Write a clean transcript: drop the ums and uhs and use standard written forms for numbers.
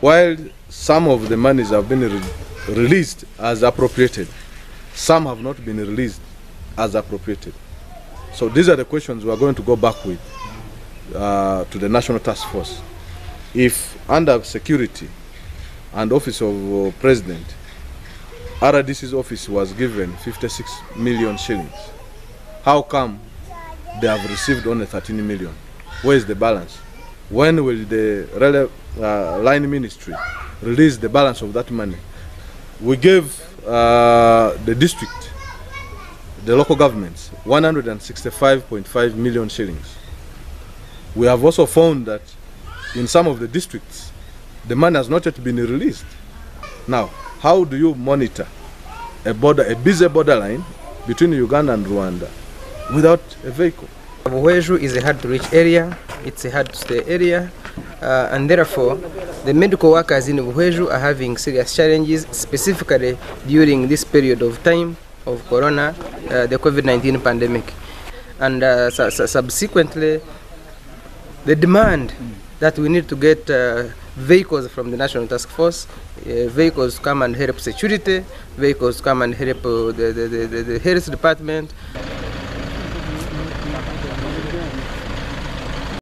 while some of the monies have been released as appropriated, some have not been released as appropriated. So these are the questions we are going to go back with to the National Task Force. If under security and Office of President, RDC's office was given 56 million shillings, how come they have received only 13 million? Where is the balance? When will the line ministry release the balance of that money? We gave the district, the local governments, 165.5 million shillings. We have also found that in some of the districts, the money has not yet been released. Now, how do you monitor a busy borderline between Uganda and Rwanda without a vehicle? Buhweju is a hard-to-reach area, it's a hard-to-stay area, and therefore the medical workers in Buhweju are having serious challenges, specifically during this period of time of Corona, the COVID-19 pandemic. And subsequently, the demand that we need to get vehicles from the National Task Force, vehicles come and help security, vehicles come and help the health department,